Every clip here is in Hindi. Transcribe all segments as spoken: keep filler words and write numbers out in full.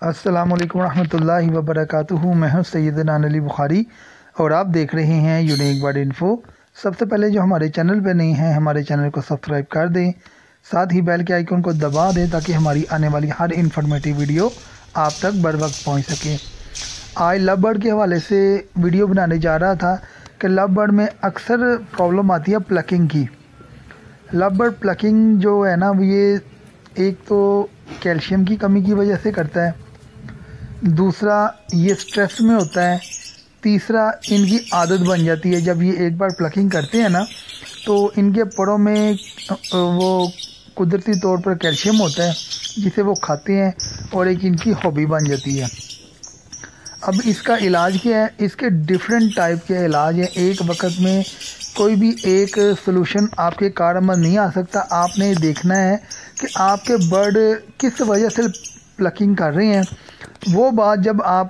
अस्सलामुअलैकुम रहमतुल्लाहि व बरकातुहू। मैं हूं सैयदना अली बुखारी और आप देख रहे हैं यूनिक बर्ड इन्फो। सबसे पहले जो हमारे चैनल पे नहीं हैं हमारे चैनल को सब्सक्राइब कर दें, साथ ही बेल के आइकन को दबा दें ताकि हमारी आने वाली हर इन्फॉर्मेटिव वीडियो आप तक बर वक्त पहुँच सके। आज लव बर्ड के हवाले से वीडियो बनाने जा रहा था कि लव बर्ड में अक्सर प्रॉब्लम आती है प्लकिंग की। लव बर्ड प्लकिंग जो है ना, ये एक तो कैल्शियम की कमी की वजह से करता है, दूसरा ये स्ट्रेस में होता है, तीसरा इनकी आदत बन जाती है। जब ये एक बार प्लकिंग करते हैं ना तो इनके परों में वो कुदरती तौर पर कैल्शियम होता है जिसे वो खाते हैं और एक इनकी हॉबी बन जाती है। अब इसका इलाज क्या है? इसके डिफरेंट टाइप के इलाज हैं। एक वक्त में कोई भी एक सलूशन आपके कारगर नहीं आ सकता। आपने देखना है कि आपके बर्ड किस वजह से प्लकिंग कर रहे हैं। वो बात जब आप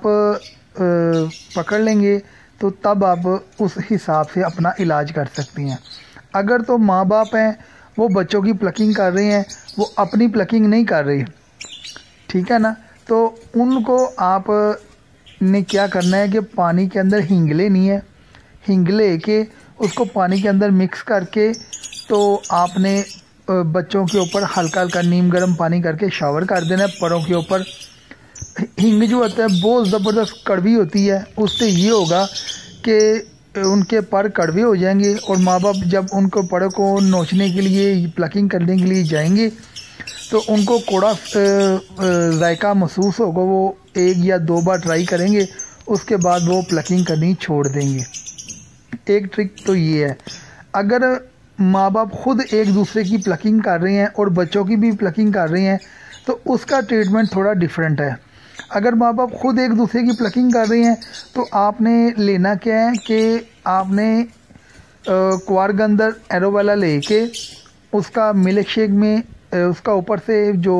पकड़ लेंगे तो तब आप उस हिसाब से अपना इलाज कर सकती हैं। अगर तो माँ बाप हैं वो बच्चों की प्लकिंग कर रहे हैं, वो अपनी प्लकिंग नहीं कर रही, ठीक है ना, तो उनको आप ने क्या करना है कि पानी के अंदर हींग लेनी है। हींग ले के उसको पानी के अंदर मिक्स करके तो आपने बच्चों के ऊपर हल्का हल्का नीम गर्म पानी करके शावर कर देना है परों के ऊपर। हींग जो होता है बहुत ज़बरदस्त कड़वी होती है, उससे ये होगा कि उनके पर कड़वे हो जाएंगे और माँ बाप जब उनको परों को नोचने के लिए प्लकिंग करने के लिए जाएंगे तो उनको कोड़ा जायका महसूस होगा। वो एक या दो बार ट्राई करेंगे, उसके बाद वो प्लकिंग करनी छोड़ देंगे। एक ट्रिक तो ये है, अगर माँ बाप खुद एक दूसरे की प्लकिंग कर रहे हैं और बच्चों की भी प्लकिंग कर रहे हैं तो उसका ट्रीटमेंट थोड़ा डिफरेंट है। अगर माँ बाप खुद एक दूसरे की प्लकिंग कर रहे हैं तो आपने लेना क्या है कि आपने क्वारगंदर एरोवेला लेके उसका मिल्क शेक में उसका ऊपर से जो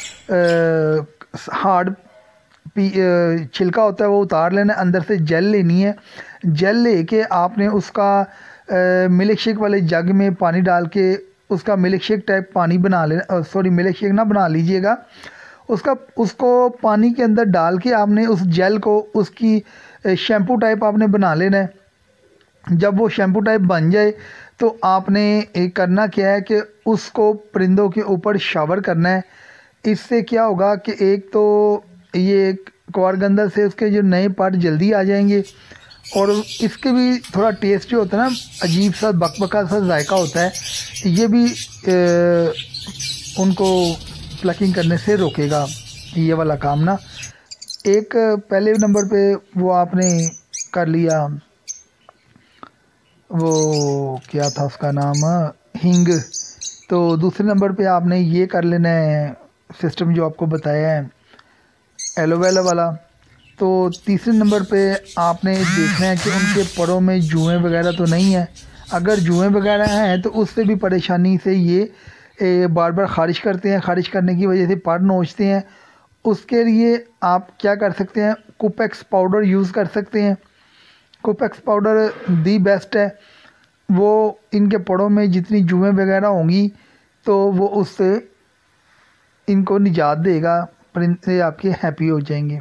हार्ड छिलका होता है वो उतार लेना, अंदर से जेल लेनी है। जेल लेके आपने उसका मिल्क शेक वाले जग में पानी डाल के उसका मिल्क शेक टाइप पानी बना लेना, सॉरी मिल्क शेक ना बना लीजिएगा, उसका उसको पानी के अंदर डाल के आपने उस जेल को उसकी शैम्पू टाइप आपने बना लेना है। जब वो शैम्पू टाइप बन जाए तो आपने एक करना क्या है कि उसको परिंदों के ऊपर शावर करना है। इससे क्या होगा कि एक तो ये क्वारगंदर से उसके जो नए पार्ट जल्दी आ जाएंगे और इसके भी थोड़ा टेस्ट जो होता है ना, अजीब सा बकबका सा जायका होता है, ये भी ए, उनको प्लकिंग करने से रोकेगा ये वाला काम ना। एक पहले नंबर पे वो आपने कर लिया, वो क्या था उसका नाम, हींग। तो दूसरे नंबर पे आपने ये कर लेना है सिस्टम जो आपको बताया है एलोवेरा वाला। तो तीसरे नंबर पे आपने देखना है कि उनके परों में जुएँ वगैरह तो नहीं है। अगर जुएँ वगैरह हैं तो उससे भी परेशानी से ये ए, बार बार ख़ारिश करते हैं, ख़ारिश करने की वजह से पर नोचते हैं। उसके लिए आप क्या कर सकते हैं, कुपेक्स पाउडर यूज़ कर सकते हैं। कुपेक्स पाउडर दी बेस्ट है, वो इनके परों में जितनी जुएँ वगैरह होंगी तो वो उससे इनको निजात देगा, परिंदे आपके हैप्पी हो जाएंगे।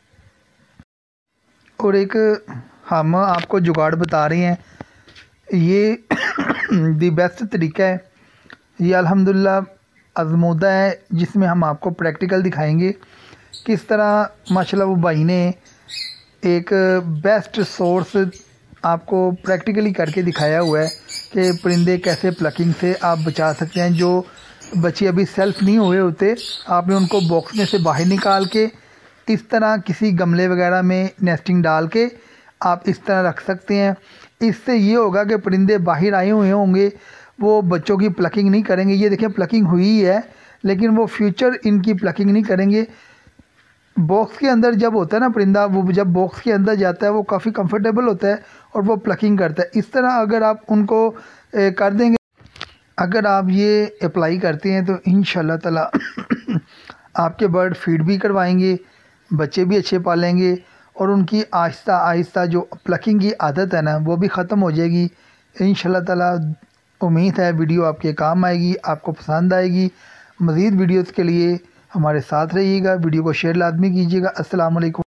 और एक हम आपको जुगाड़ बता रहे हैं, ये दी बेस्ट तरीका है, ये अल्हम्दुलिल्लाह आज़मूदा है, जिसमें हम आपको प्रैक्टिकल दिखाएंगे किस तरह माशाल्लाह वो भाई ने एक बेस्ट सोर्स आपको प्रैक्टिकली करके दिखाया हुआ है कि परिंदे कैसे प्लकिंग से आप बचा सकते हैं। जो बच्चे अभी सेल्फ नहीं हुए होते आपने उनको बॉक्स में से बाहर निकाल के इस तरह किसी गमले वगैरह में नेस्टिंग डाल के आप इस तरह रख सकते हैं। इससे ये होगा कि परिंदे बाहर आए हुए होंगे, वो बच्चों की प्लकिंग नहीं करेंगे। ये देखें प्लकिंग हुई है लेकिन वो फ्यूचर इनकी प्लकिंग नहीं करेंगे। बॉक्स के अंदर जब होता है ना परिंदा, वो जब बॉक्स के अंदर जाता है वो काफ़ी कंफर्टेबल होता है और वो प्लकिंग करता है। इस तरह अगर आप उनको ए, कर देंगे, अगर आप ये अप्लाई करते हैं तो इंशाल्लाह ताला आपके बर्ड फीड भी करवाएंगे, बच्चे भी अच्छे पालेंगे और उनकी आहिस्ता आहिस्ता जो प्लकिंग की आदत है ना वो भी ख़त्म हो जाएगी इंशाल्लाह ताला। उम्मीद है वीडियो आपके काम आएगी, आपको पसंद आएगी। मज़ीद वीडियोज़ के लिए हमारे साथ रहिएगा, वीडियो को शेयर लाजमी कीजिएगा। अस्सलाम वालेकुम।